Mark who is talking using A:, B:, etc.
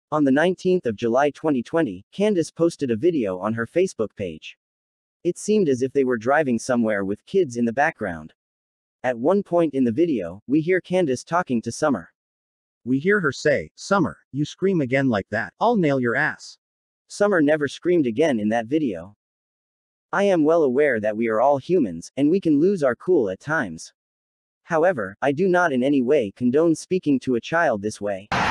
A: On the 19th of July 2020, Candus posted a video on her Facebook page. It seemed as if they were driving somewhere with kids in the background. At one point in the video, we hear Candus talking to Summer.
B: We hear her say, "Summer, you scream again like that, I'll nail your ass."
A: Summer never screamed again in that video. I am well aware that we are all humans, and we can lose our cool at times. However, I do not in any way condone speaking to a child this way.